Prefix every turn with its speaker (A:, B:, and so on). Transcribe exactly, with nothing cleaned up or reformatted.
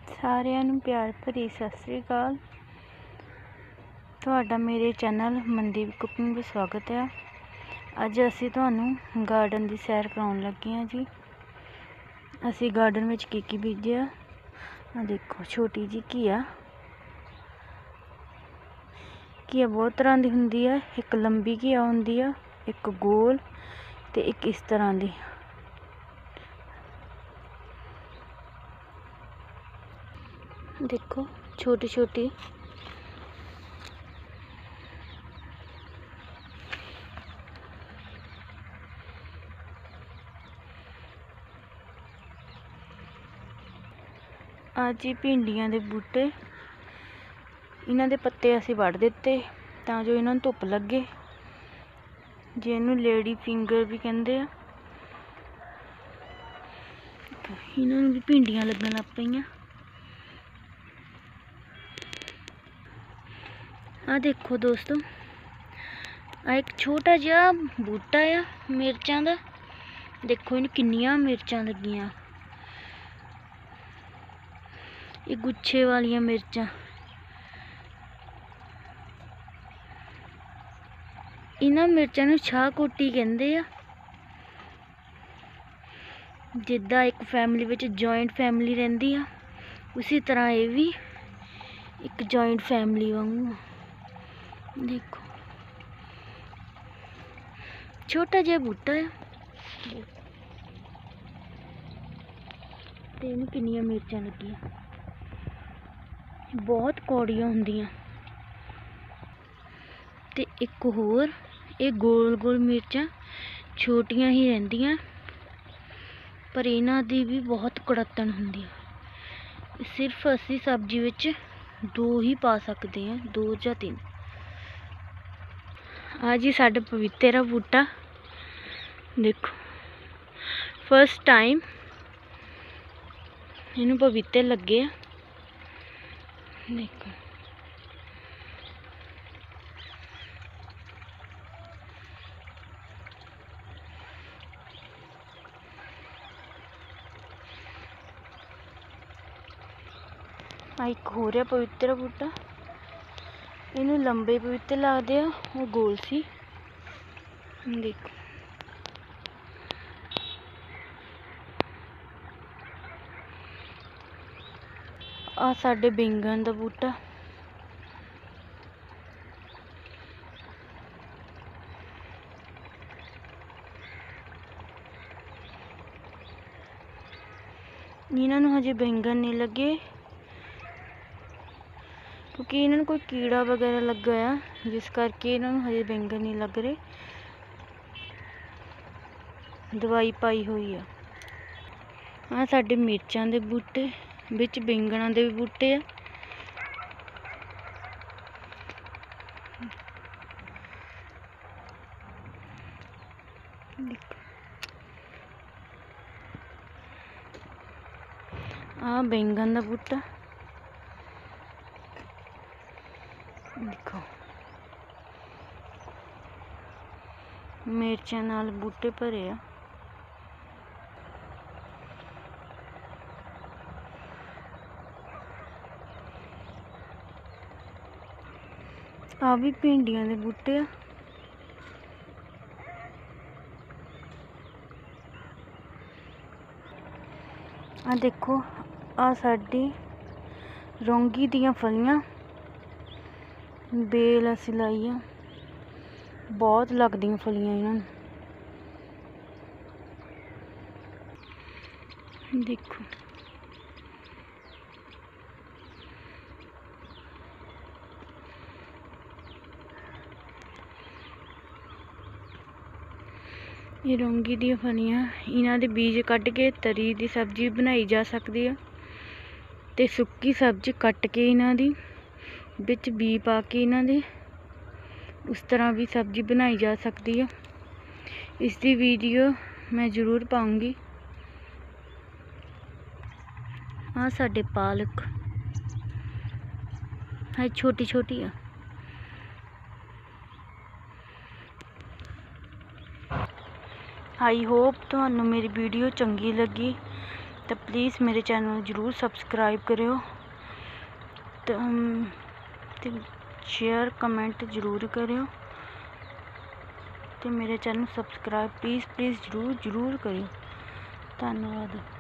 A: ਸਾਰਿਆਂ ਨੂੰ ਪਿਆਰ ਭਰੀ ਸਤਿ ਸ੍ਰੀ ਅਕਾਲ। ਤੁਹਾਡਾ ਮੇਰੇ ਚੈਨਲ ਮਨਦੀਪ ਕੁਕਿੰਗ ਵਿੱਚ ਸਵਾਗਤ ਹੈ। ਅੱਜ ਅਸੀਂ ਤੁਹਾਨੂੰ ਗਾਰਡਨ ਦੀ ਸੈਰ ਕਰਾਉਣ ਲੱਗੇ ਹਾਂ ਜੀ। ਅਸੀਂ ਗਾਰਡਨ ਵਿੱਚ ਕੀ ਕੀ ਬੀਜਿਆ ਆ ਦੇਖੋ। ਛੋਟੀ ਜੀ ਘੀਆ ਘੀਆ ਬਹੁਤ ਤਰ੍ਹਾਂ ਦੀ ਹੁੰਦੀ ਹੈ। ਇੱਕ ਲੰਬੀ ਘੀਆ ਹੁੰਦੀ ਆ, ਇੱਕ ਗੋਲ ਤੇ ਇੱਕ ਇਸ ਤਰ੍ਹਾਂ ਦੀ। देखो छोटी छोटी आज ही भिंडियां दे बूटे, इन्हां दे पत्ते असीं वड़ दिते तां जो इन्हां नूं धुप लगे। जे इहनूं लेडी फिंगर भी कहंदे आ। इन्हां नूं भी भिंडियां लगन लग पईयां। आ देखो दोस्तों, आ एक छोटा जिहा बूटा आ मिर्चां दा। देखो इन्हूं किन्नियां मिर्चां लगियां। ये गुच्छे वालियां मिर्चां। इन्हां मिर्चां नूं शाहकोटी कहंदे आ। जिद्दां एक फैमिली विच जॉइंट फैमिली रहिंदी आ, उसी तरह ये भी एक जॉइंट फैमिली वांगू आ। देखो छोटा जिहा बूटा है ते इहनूं किन्नियां मिर्चां लगियां। बहुत कौड़ियां हुंदियां। ते एक होर ये गोल गोल मिर्चां छोटियां ही रहिंदियां, पर इन्हां दी भी बहुत कड़तन हुंदी है। सिर्फ असीं सब्जी विच दो ही पा सकते हैं, दो जां तीन। आ जी साडा पपीते दा बूटा। देखो फर्स्ट टाइम इनू पपीते लगे। देखो आ एक हो रहा पपीते दा बूटा। इनू लंबे पपीते लगते आ, वो गोल सी। देखो आ साडे बैंगन दा बूटा। इन्हां नूं हजे बैंगन नहीं लगे क्योंकि इन्हां नूं कोई कीड़ा वगैरह लगा आ, जिस करके इन्हां नूं हजे बैंगन नहीं लग रहे। दवाई पाई हुई आ। आ साडे मिर्चां दे बूटे, विच बैंगणां दे भी बूटे आ। आ बैंगन दा बूटा। देखो मिर्चां नाल बूटे भरे आ। आ भी भिंडियां दे बूटे आ। आ देखो आ साडी रौंगी दियां फलियां, बेल असीं लाई आ। बहुत लगदियां फलियां इन्हां नूं। देखो ये रौंगी दी फलियां, इन्हां दे बीज कट के तरी दी सब्जी बनाई जा सकती है। ते सुक्की सब्जी कट के इन्हां दी विच बी पा के इन्हां दे उस तरह भी सब्जी बनाई जा सकती है। इसकी वीडियो मैं ज़रूर पाऊंगी। हाँ साडे पालक है छोटी छोटी आ। आई होप तुहानू मेरी वीडियो चंगी लगी। तो प्लीज़ मेरे चैनल ਨੂੰ ਜ਼ਰੂਰ ਸਬਸਕ੍ਰਾਈਬ ਕਰਿਓ ਤੇ शेयर कमेंट जरूर करियो तो मेरे चैनल सब्सक्राइब प्लीज़ प्लीज़ जरूर जरूर करियो। धन्यवाद।